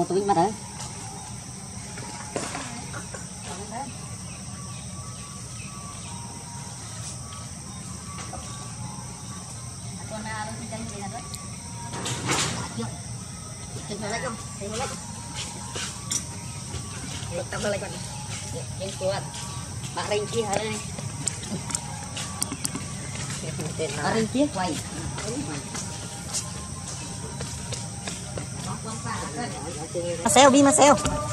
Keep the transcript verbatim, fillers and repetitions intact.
một túi mà đấy. Tambah lagi yang kuat. Mak ringki hari ini. Mak ringki quay. Marcel, bi Marcel.